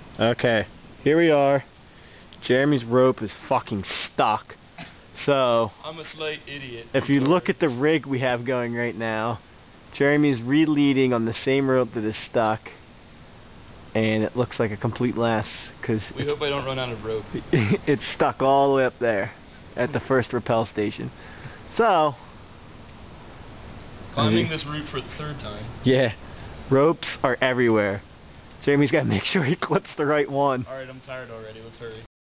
Okay, here we are. Jeremy's rope is fucking stuck. So, I'm a slight idiot. if you look at the rig we have going right now, Jeremy's re-leading on the same rope that is stuck. And it looks like a complete mess because we hope I don't run out of rope. It's stuck all the way up there at the first rappel station. So, climbing this route for the third time. Yeah, ropes are everywhere. Jeremy's got to make sure he clips the right one. Alright, I'm tired already. Let's hurry.